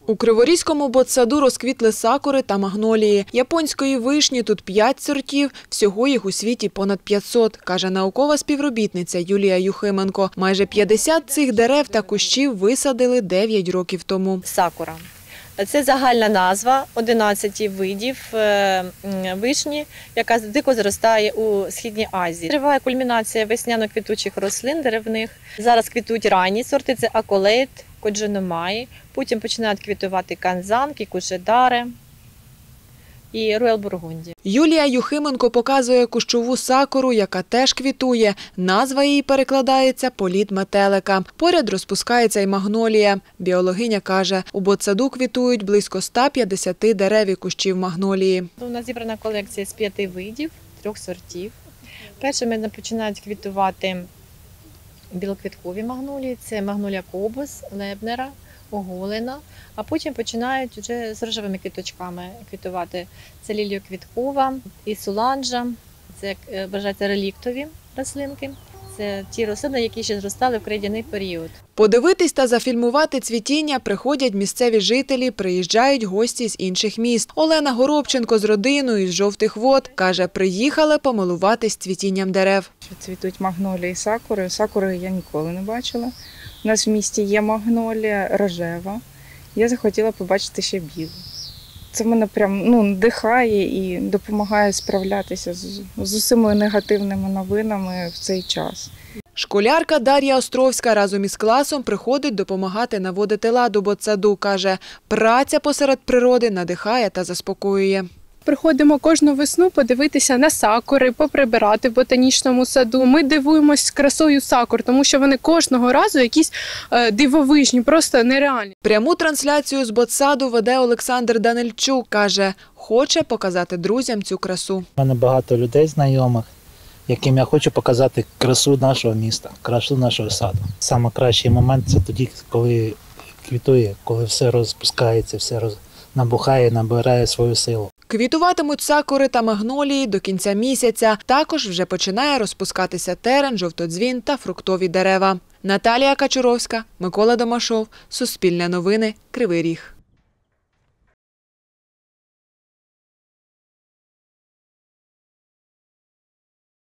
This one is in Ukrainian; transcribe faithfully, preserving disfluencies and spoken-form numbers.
У Криворізькому ботсаду розквітли сакури та магнолії. Японської вишні тут п'ять сортів, всього їх у світі понад п'ятсот, каже наукова співробітниця Юлія Юхименко. Майже п'ятдесят цих дерев та кущів висадили дев'ять років тому. Сакура – це загальна назва одинадцяти видів вишні, яка дико зростає у Східній Азії. Триває кульмінація весняно-квітучих рослин деревних. Зараз квітують ранні сорти – це аколейт, коджаномай. Потім починають квітувати канзан, кікушедаре і роял бургунді. Юлія Юхименко показує кущову сакуру, яка теж квітує. Назва її перекладається «політ метелика». Поряд розпускається й магнолія. Біологиня каже, у ботсаду квітують близько ста п'ятдесяти дерев і кущів магнолії. У нас зібрана колекція з п'яти видів, трьох сортів. Першими починають квітувати білоквіткові магнолії. Це магнолія кобус, лебнера, оголена, а потім починають вже з рожевими квіточками квітувати. Це ліліоквіткова і суланжа, це вважаються реліктові рослинки. Це ті рослини, які ще зростали в крейдяний період. Подивитись та зафільмувати цвітіння приходять місцеві жителі, приїжджають гості з інших міст. Олена Горобченко з родиною з Жовтих Вод каже, приїхали помилуватись цвітінням дерев. Цвітуть магнолії і сакури. Сакури я ніколи не бачила. У нас в місті є магнолія рожева. Я захотіла побачити ще білу. Це мене прям ну, надихає і допомагає справлятися з, з усіма негативними новинами в цей час. Школярка Дар'я Островська разом із класом приходить допомагати наводити лад у ботсаду. Каже, праця посеред природи надихає та заспокоює. Приходимо кожну весну подивитися на сакури, поприбирати в ботанічному саду. Ми дивуємось красою сакур, тому що вони кожного разу якісь е, дивовижні, просто нереальні. Пряму трансляцію з ботсаду веде Олександр Данильчук. Каже, хоче показати друзям цю красу. У мене багато людей знайомих, яким я хочу показати красу нашого міста, красу нашого саду. Саме кращий момент – це тоді, коли квітує, коли все розпускається, все роз... набухає, набирає свою силу. Квітуватимуть сакури та магнолії до кінця місяця. Також вже починає розпускатися терен, жовтодзвін та фруктові дерева. Наталія Качуровська, Микола Домашов, Суспільне новини, Кривий Ріг.